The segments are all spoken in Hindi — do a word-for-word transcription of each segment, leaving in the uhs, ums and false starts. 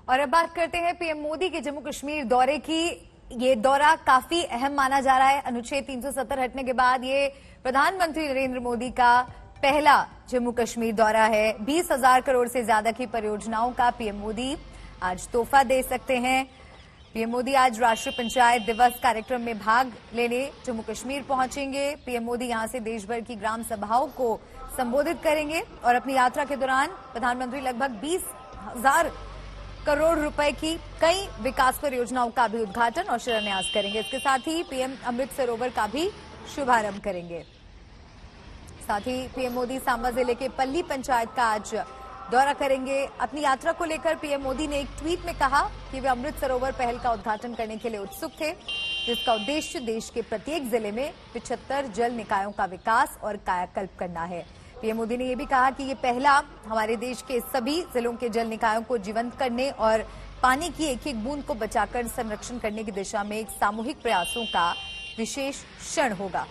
और अब बात करते हैं पीएम मोदी के जम्मू कश्मीर दौरे की। ये दौरा काफी अहम माना जा रहा है। अनुच्छेद तीन सौ सत्तर हटने के बाद ये प्रधानमंत्री नरेंद्र मोदी का पहला जम्मू कश्मीर दौरा है। बीस हजार करोड़ से ज्यादा की परियोजनाओं का पीएम मोदी आज तोहफा दे सकते हैं। पीएम मोदी आज राष्ट्रीय पंचायत दिवस कार्यक्रम में भाग लेने जम्मू कश्मीर पहुंचेंगे। पीएम मोदी यहां से देश भर की ग्राम सभाओं को संबोधित करेंगे और अपनी यात्रा के दौरान प्रधानमंत्री लगभग बीस हजार करोड़ रुपए की कई विकास परियोजनाओं का भी उद्घाटन और शिलान्यास करेंगे। इसके साथ ही पीएम अमृत सरोवर का भी शुभारंभ करेंगे। साथ ही पीएम मोदी सांबा जिले के पल्ली पंचायत का आज दौरा करेंगे। अपनी यात्रा को लेकर पीएम मोदी ने एक ट्वीट में कहा कि वे अमृत सरोवर पहल का उद्घाटन करने के लिए उत्सुक थे, जिसका उद्देश्य देश के प्रत्येक जिले में पिछहत्तर जल निकायों का विकास और कायाकल्प करना है। पीएम मोदी ने यह भी कहा कि ये पहला हमारे देश के सभी जिलों के जल निकायों को जीवंत करने और पानी की एक एक बूंद को बचाकर संरक्षण करने की दिशा में एक सामूहिक प्रयासों का विशेष क्षण होगा।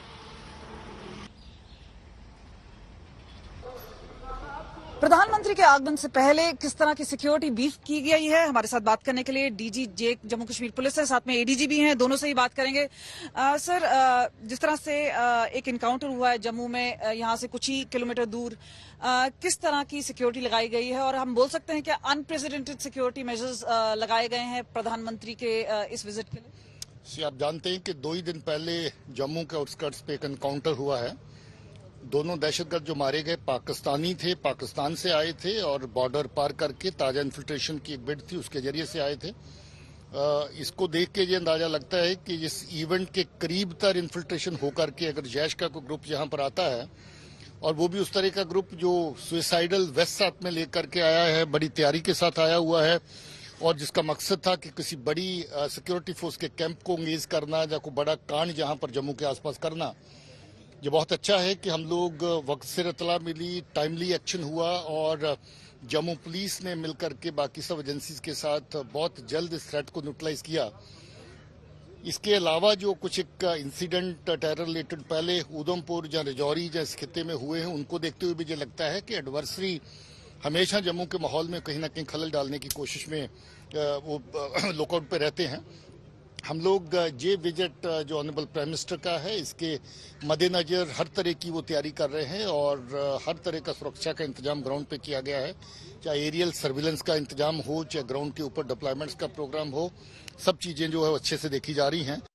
प्रधानमंत्री के आगमन से पहले किस तरह की सिक्योरिटी बीफ की गई है, हमारे साथ बात करने के लिए DG J Jammu Kashmir police है, साथ में एडीजी भी हैं। दोनों से ही बात करेंगे। आ, सर, आ, जिस तरह से आ, एक इनकाउंटर हुआ है जम्मू में, यहां से कुछ ही किलोमीटर दूर, आ, किस तरह की सिक्योरिटी लगाई गई है और हम बोल सकते हैं कि अनप्रेसिडेंटेड सिक्योरिटी मेजर्स लगाए गए हैं प्रधानमंत्री के आ, इस विजिट के लिए? आप जानते हैं कि दो ही दिन पहले जम्मू के आउटस्कर्ट्स पे एक एनकाउंटर हुआ है। दोनों दहशतगर्द जो मारे गए पाकिस्तानी थे, पाकिस्तान से आए थे और बॉर्डर पार करके ताजा इन्फिल्ट्रेशन की एक बिड थी उसके जरिए से आए थे। आ, इसको देख के ये अंदाजा लगता है कि इस इवेंट के करीब तर इन्फिल्ट्रेशन होकर के अगर जैश का कोई ग्रुप यहाँ पर आता है और वो भी उस तरह का ग्रुप जो सुइसाइडल वेस्ट साथ में लेकर के आया है, बड़ी तैयारी के साथ आया हुआ है और जिसका मकसद था कि किसी बड़ी सिक्योरिटी फोर्स के कैंप को एंगेज करना या कोई बड़ा कांड जहाँ पर जम्मू के आसपास करना। ये बहुत अच्छा है कि हम लोग वक्त से इत्तला मिली, टाइमली एक्शन हुआ और जम्मू पुलिस ने मिलकर के बाकी सब एजेंसीज के साथ बहुत जल्द इस थ्रेट को न्यूट्रलाइज किया। इसके अलावा जो कुछ एक इंसिडेंट टेरर रिलेटेड पहले उधमपुर या राजौरी जैसे खिते में हुए हैं, उनको देखते हुए मुझे लगता है कि एडवर्सरी हमेशा जम्मू के माहौल में कहीं ना कहीं खलल डालने की कोशिश में वो लुकआउट पे रहते हैं। हम लोग जे विजिट जो ऑनरेबल प्राइम मिनिस्टर का है, इसके मद्देनजर हर तरह की वो तैयारी कर रहे हैं और हर तरह का सुरक्षा का इंतजाम ग्राउंड पे किया गया है। चाहे एरियल सर्विलेंस का इंतजाम हो, चाहे ग्राउंड के ऊपर डिप्लॉयमेंट्स का प्रोग्राम हो, सब चीजें जो है अच्छे से देखी जा रही हैं।